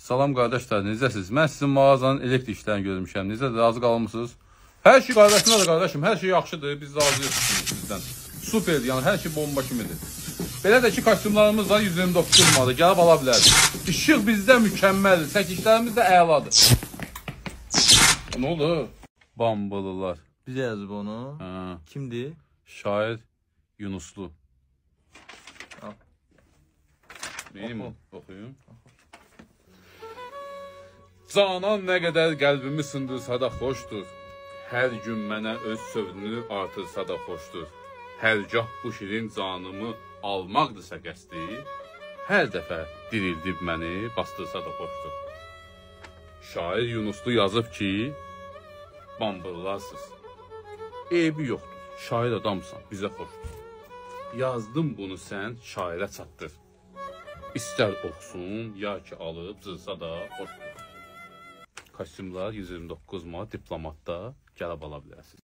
Salam qardaşlar, necəsiniz? Mən sizin mağazanın elektrik işlərini görmüşəm. Necədir, razı qalmısınız? Hər şey qardaşına da qardaşım, hər şey yaxşıdır. Biz razıyıq sizdən. Superdir, yəni hər şey bomba kimidir. Belə də ki, kostyumlarımız var 129 manata, gəlib ala bilərsiniz. İşıq bizdə mükəmməldir, çəkişlərimiz də əladır. Nə oldu? Bambalılar. Bizə yazıb onu. Ha. Kimdir? Şair Yunuslu. Al. Neyim oxuyum? Canan nə qədər qəlbimi sındırsa da xoşdur. Hər gün mənə öz sövdünü artırsa da xoşdur. Hərgah bu şirin canımı almaqdırsa qəsdi, hər dəfə dirildib məni bastırsa da xoşdur. Şair Yunuslu yazıb ki, bambırlarsız. Eybi yoxdur, şair adamsan, bizə xoşdur. Yazdım bunu sən şairə çatdır. İstər oxusun, ya ki alıb zırsa da xoşdur. Kostyumlar 129 manat diplomatda gəlib ala bilərsiniz.